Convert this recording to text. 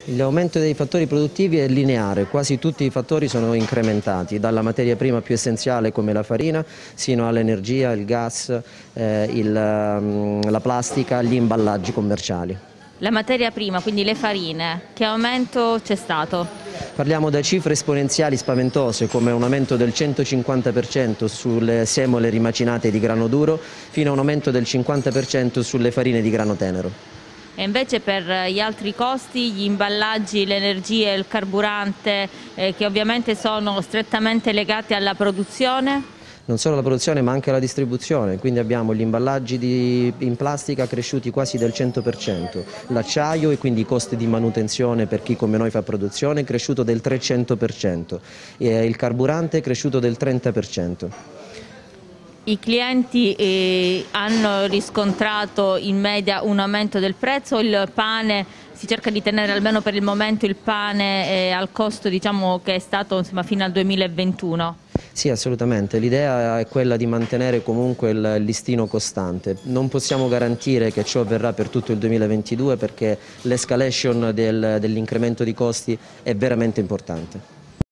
L'aumento dei fattori produttivi è lineare, quasi tutti i fattori sono incrementati, dalla materia prima più essenziale come la farina, sino all'energia, il gas, la plastica, gli imballaggi commerciali. La materia prima, quindi le farine, che aumento c'è stato? Parliamo da cifre esponenziali spaventose, come un aumento del 150% sulle semole rimacinate di grano duro, fino a un aumento del 50% sulle farine di grano tenero. E invece per gli altri costi, gli imballaggi, l'energia e il carburante, che ovviamente sono strettamente legati alla produzione? Non solo la produzione ma anche la distribuzione, quindi abbiamo gli imballaggi in plastica cresciuti quasi del 100%, l'acciaio e quindi i costi di manutenzione per chi come noi fa produzione è cresciuto del 300%, e il carburante è cresciuto del 30%. I clienti hanno riscontrato in media un aumento del prezzo, il pane si cerca di tenere almeno per il momento il pane al costo, diciamo, che è stato, insomma, fino al 2021? Sì, assolutamente, l'idea è quella di mantenere comunque il listino costante. Non possiamo garantire che ciò avverrà per tutto il 2022 perché l'escalation dell'incremento di costi è veramente importante.